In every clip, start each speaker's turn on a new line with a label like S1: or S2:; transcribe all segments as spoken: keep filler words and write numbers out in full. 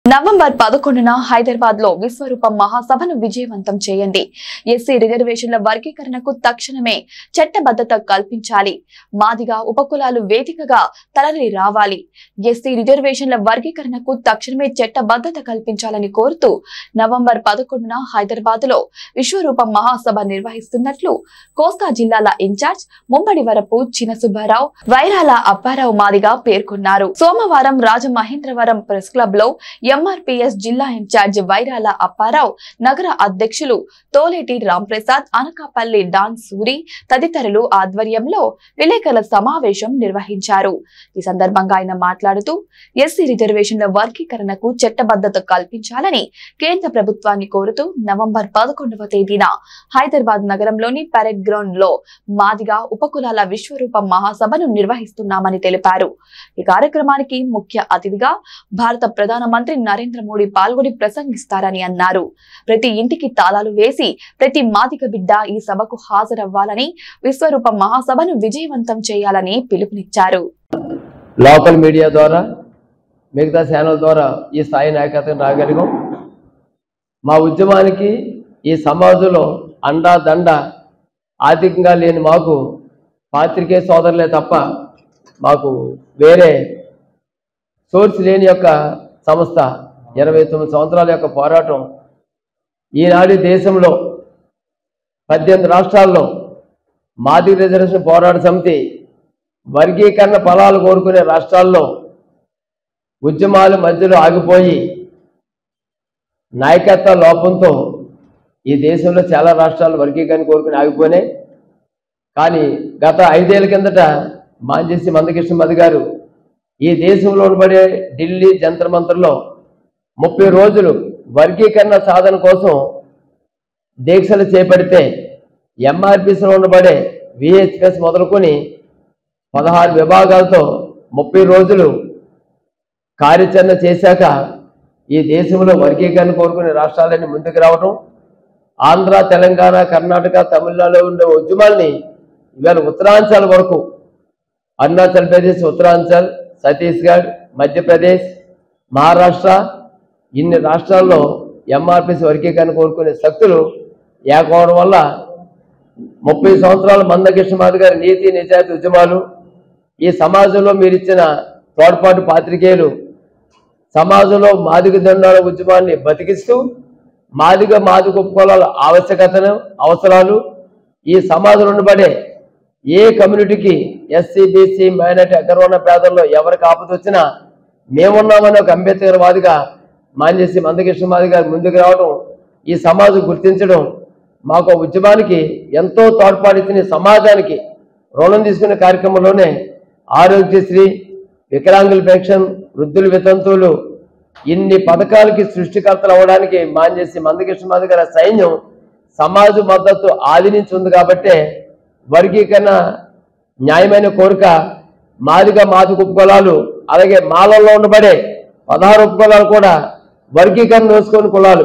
S1: November పదకొండున హైదరాబాద్ లో విశ్వరూపం మహాసభను విజయవంతం చేయండి. ఎస్సీ రిజర్వేషన్ల వర్గీకరణకు తక్షణమే చట్టబద్ధత కల్పించాలి. మాదిగా ఉపకులాలు వేదికగా తరలి రావాలి. ఎస్సీ రిజర్వేషన్ల వర్గీకరణకు తక్షణమే చట్టబద్ధత కల్పించాలని కోరుతూ నవంబర్ పదకొండున హైదరాబాద్ లో విశ్వరూపం మహాసభ నిర్వహిస్తున్నట్లు కోస్తా జిల్లాల ఇన్ఛార్జ్ ముమ్మడి వరపు చిన సుబ్బారావు, వైరాల అప్పారావు మాదిగా పేర్కొన్నారు. సోమవారం రాజమహేంద్రవరం ప్రెస్ క్లబ్ లో ఎంఆర్పీఎస్ జిల్లా ఇన్ఛార్జ్ వైరాల అప్పారావు, నగర అధ్యక్షులు తోలేటి రాంప్రసాద్, అనకాపల్లి డాన్ సూరి తదితరులు ఆధ్వర్యంలో విలేకరుల సమావేశం నిర్వహించారు. ఈ సందర్భంగా ఆయన మాట్లాడుతూ ఎస్సీ రిజర్వేషన్ల వర్గీకరణకు చట్టబద్ధత కల్పించాలని కేంద్ర ప్రభుత్వాన్ని కోరుతూ నవంబర్ పదకొండవ తేదీన హైదరాబాద్ నగరంలోని పరేడ్ గ్రౌండ్ లో మాదిగా ఉపకులాల విశ్వరూపం మహాసభను నిర్వహిస్తున్నామని తెలిపారు. ఈ కార్యక్రమానికి ముఖ్య అతిథిగా భారత ప్రధానమంత్రి నరేంద్ర మోడీ పాల్గొని ప్రసంగిస్తారని అన్నారు. ప్రతి ఇంటికి తాళాలు వేసి ప్రతి మాదిగ బిడ్డ ఈ సభకు హాజరవ్వాలని, విశ్వరూపం మహాసభను విజయవంతం చేయాలని పిలుపునిచ్చారు.
S2: లోకల్ మీడియా ద్వారా మిగతా ఛానల్ ద్వారా ఈ స్థాయి నాయకత్వం రాగలిగాం. మా ఉద్యమానికి ఈ సమాజంలో అండా దండ ఆర్థికంగా లేని మాకు పాత్రికేయ సోదరులే తప్ప మాకు వేరే సోర్స్ లేని యొక్క సంస్థ ఇరవై తొమ్మిది సంవత్సరాల యొక్క పోరాటం ఈనాడు దేశంలో పద్దెనిమిది రాష్ట్రాల్లో మాదిగ రిజర్వేషన్ పోరాట సమితి వర్గీకరణ ఫలాలు కోరుకునే రాష్ట్రాల్లో ఉద్యమాల మధ్యలో ఆగిపోయి నాయకత్వ లోపంతో ఈ దేశంలో చాలా రాష్ట్రాలు వర్గీకరణ కోరుకుని ఆగిపోయినాయి. కానీ గత ఐదేళ్ల కిందట మాంజేసి మందకృష్ణ మధు గారు ఈ దేశంలో ఉండబడే ఢిల్లీ జంతర్ మంతర్లో ముప్పై రోజులు వర్గీకరణ సాధన కోసం దీక్షలు చేపడితే ఎంఆర్పీసీలో ఉండబడే విహెచ్పిఎస్ మొదలుకొని పదహారు విభాగాలతో ముప్పై రోజులు కార్యాచరణ చేశాక ఈ దేశంలో వర్గీకరణ కోరుకునే రాష్ట్రాలన్నీ ముందుకు రావడం, ఆంధ్ర, తెలంగాణ, కర్ణాటక, తమిళనాడులో ఉండే ఉద్యమాల్ని ఇవాళ ఉత్తరాంచల్ వరకు, అరుణాచల్ ప్రదేశ్, ఉత్తరాంచల్, ఛత్తీస్గఢ్, మధ్యప్రదేశ్, మహారాష్ట్ర ఇన్ని రాష్ట్రాల్లో ఎంఆర్పీసీ వర్గీకరణ కోరుకునే శక్తులు ఏకవడం వల్ల ముప్పై సంవత్సరాల మందకృష్ణ మాధవ్ గారి నీతి నిజాయితీ ఉద్యమాలు, ఈ సమాజంలో మీరు ఇచ్చిన తోడ్పాటు పాత్రికేయులు సమాజంలో మాదిగ దండాల ఉద్యమాన్ని బతికిస్తూ మాదిగ మాదిగ ఉపకులాల ఆవశ్యకతను అవసరాలు ఈ సమాజంలో ఉండబడే ఏ కమ్యూనిటీకి ఎస్సీ, బీసీ, మైనార్టీ, అగ్రవర్ణ పేదల్లో ఎవరికి ఆపద వచ్చినా మేమున్నామని ఒక అంబేద్కర్ వాదిగా మాంజేసి మందకృష్ణ మాధవ్ గారు ముందుకు రావడం, ఈ సమాజం గుర్తించడం మాకు ఉద్యమానికి ఎంతో తోడ్పాటిచ్చిన సమాజానికి రుణం తీసుకునే కార్యక్రమంలోనే ఆరోగ్యశ్రీ, వికలాంగుల పెన్షన్, వృద్ధుల వితంతువులు ఇన్ని పథకాలకి సృష్టికర్తలు అవ్వడానికి మాంజేసి మందకృష్ణ మాధవ్ గారి సైన్యం సమాజ మద్దతు ఆదినించి ఉంది. కాబట్టే వర్గీకరణ న్యాయమైన కోరిక మాదిగ మాదిగ ఉపకులాలు అలాగే మాలల్లో ఉండబడే పదహారు ఉపకులాలు కూడా వర్గీకరణ వేసుకొని కులాలు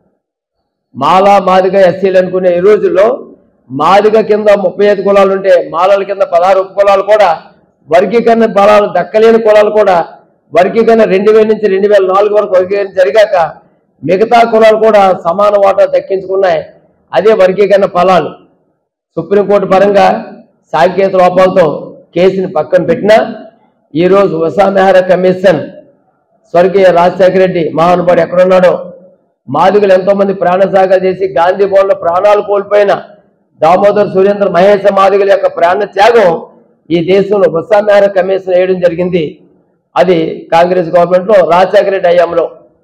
S2: మాల మాదిగ ఎస్సీలు అనుకునే ఈ రోజుల్లో మాదిగ కింద ముప్పై ఐదు కులాలు ఉంటే మాలల కింద పదహారు ఉపకులాలు కూడా వర్గీకరణ ఫలాలు దక్కలేని కులాలు కూడా వర్గీకరణ రెండు వేల నుంచి రెండు వేల నాలుగు వరకు వర్గీకరణ జరిగాక మిగతా కులాలు కూడా సమాన వాటా దక్కించుకున్నాయి. అదే వర్గీకరణ ఫలాలు సుప్రీంకోర్టు పరంగా సాంకేతిక లోపాలతో కేసుని పక్కన పెట్టినా ఈరోజు ఉషా మెహ్రా కమిషన్ స్వర్గీయ రాజశేఖర రెడ్డి మహానుభావుడు ఎక్కడున్నాడో, మాదిగలు ఎంతో మంది ప్రాణత్యాగాలు చేసి గాంధీ భవన్లో ప్రాణాలు కోల్పోయిన దామోదర్ సురేంద్ర మహేశ మాదిగల యొక్క ప్రాణ త్యాగం ఈ దేశంలో ఉషా మెహ్రా కమిషన్ వేయడం జరిగింది. అది కాంగ్రెస్ గవర్నమెంట్ లో రాజశేఖర రెడ్డి హయాంలో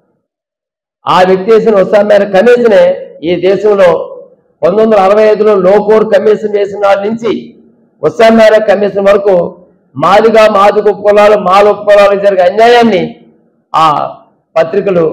S2: ఆ వ్యక్తి వేసిన ఉషా మెహ్రా కమిషనే ఈ దేశంలో పంతొమ్మిది వందల అరవై ఐదులో లోకోర్ కమిషన్ వేసిన నాటి నుంచి ఉషా మెహ్రా కమిషన్ వరకు మాదిగా మాదిగ ఉపకులాలు మాల ఉపకులాలకు జరిగే అన్యాయాన్ని ఆ పత్రికలు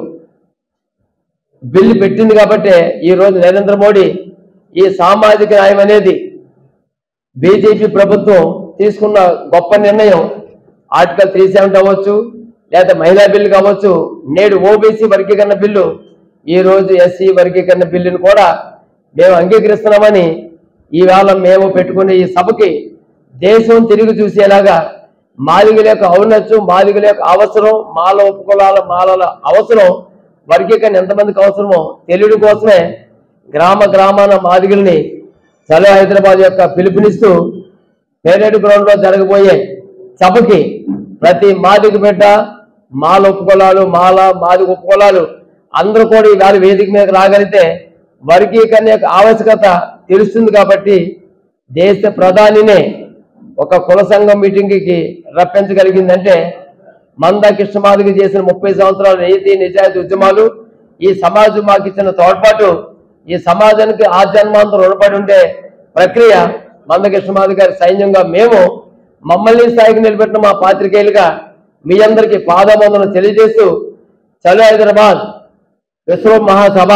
S2: బిల్లు పెట్టింది. కాబట్టి ఈరోజు నరేంద్ర మోడీ ఈ సామాజిక న్యాయం అనేది బీజేపీ ప్రభుత్వం తీసుకున్న గొప్ప నిర్ణయం ఆర్టికల్ త్రీ సెవెంటీ అవ్వచ్చు, లేదా మహిళా బిల్లు కావచ్చు, నేడు ఓబీసీ వర్గీకరణ బిల్లు, ఈరోజు ఎస్సీ వర్గీకరణ బిల్లును కూడా మేము అంగీకరిస్తున్నామని ఈవేళ మేము పెట్టుకునే ఈ సభకి దేశం తిరిగి చూసేలాగా మాదిగల యొక్క ఔన్నత్యం, మాదిగల యొక్క అవసరం, మాల ఉపకులాల మాలల అవసరం, వర్గీకరణ ఎంతమందికి అవసరమో తెలియడం కోసమే గ్రామ గ్రామాన మాదిగల్ని చలో హైదరాబాద్ యొక్క పిలుపునిస్తూ పేరేడు గ్రౌండ్ లో జరగబోయే సభకి ప్రతి మాదిగ బిడ్డ, మాల ఉపకులాలు, మాల మాదిగ ఉపకులాలు అందరూ కూడా ఈవేళ వేదిక మీద రాగలిగితే వర్గీకరణ యొక్క ఆవశ్యకత తెలుస్తుంది. కాబట్టి దేశ ప్రధానినే ఒక కుల సంఘం మీటింగ్కి రప్పించగలిగిందంటే మంద కృష్ణమాదిగ చేసిన ముప్పై సంవత్సరాల నీతి నిజాయితీ ఉద్యమాలు, ఈ సమాజం మాకు ఇచ్చిన తోడ్పాటు, ఈ సమాజానికి ఆజన్మాంతం రుణపడి ఉండే ప్రక్రియ మంద కృష్ణమాదిగ గారి సైన్యంగా మేము మమ్మల్ని స్థాయికి నిలబెట్టిన మా పాత్రికేయులుగా మీ అందరికీ పాదవందనం తెలియజేస్తూ చలో హైదరాబాద్ విశ్వ మహాసభ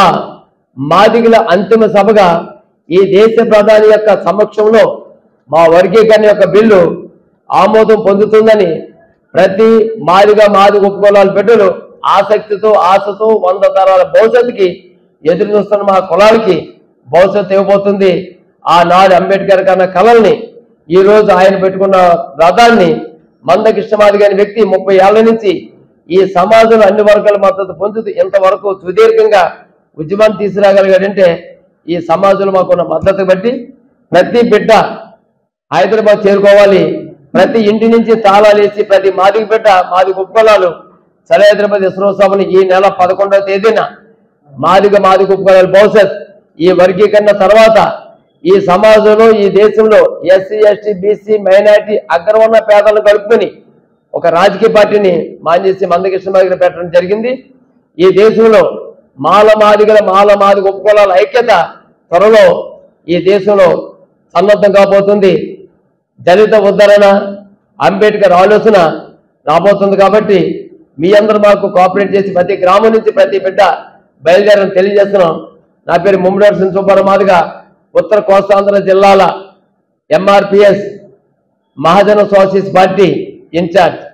S2: మాదిగల అంతిమ సభగా ఈ దేశ ప్రధాని యొక్క సమక్షంలో మా వర్గీకరణ యొక్క బిల్లు ఆమోదం పొందుతుందని ప్రతి మాదిగ మాదిగ ఉపకులాల బిడ్డలు ఆసక్తితో ఆశతో వంద తరాల భవిష్యత్తుకి ఎదురు చూస్తున్న మా కులాలకి భవిష్యత్తు ఇవ్వబోతుంది. ఆనాడు అంబేద్కర్ కన్న కళల్ని ఈ రోజు ఆయన పెట్టుకున్న రథాన్ని మంద కృష్ణమాదిగ అనే వ్యక్తి ముప్పై ఏళ్ల నుంచి ఈ సమాజంలో అన్ని వర్గాల మద్దతు పొందుతూ ఇంతవరకు సుదీర్ఘంగా ఉద్యమాన్ని తీసుకురాగలిగాడంటే ఈ సమాజంలో మాకున్న మద్దతు బట్టి ప్రతి బిడ్డ హైదరాబాద్ చేరుకోవాలి. ప్రతి ఇంటి నుంచి తాళాలు వేసి ప్రతి మాదిగ బిడ్డ మాదిగ ఉపకులాలు చలో హైదరాబాద్ విశ్వసభని ఈ నెల పదకొండవ తేదీన మాదిగ మాదిగ ఉపకులాల భవిష్యత్ ఈ వర్గీకరణ తర్వాత ఈ సమాజంలో ఈ దేశంలో ఎస్సీ ఎస్టీ బీసీ మైనారిటీ అగ్రవర్ణ పేదలను కలుపుకొని ఒక రాజకీయ పార్టీని మాంజేసి మంద కృష్ణమాదిగ పెట్టడం జరిగింది. ఈ దేశంలో మాల మాదిగల మాల మాదిగ ఉపకులాల ఐక్యత త్వరలో ఈ దేశంలో సన్నద్ధం కాబోతుంది. దళిత ఉద్ధరణ, అంబేద్కర్ ఆలోచన రాబోతుంది. కాబట్టి మీ అందరూ మాకు కోఆపరేట్ చేసి ప్రతి గ్రామం నుంచి ప్రతి బిడ్డ బయలుదేరని తెలియజేస్తున్నాం. నా పేరు ముమ్మడి సుబ్బారావు మాదిగ, ఉత్తర కోస్తాంధ్ర జిల్లాల MRPS Mahajana socialist party incharge.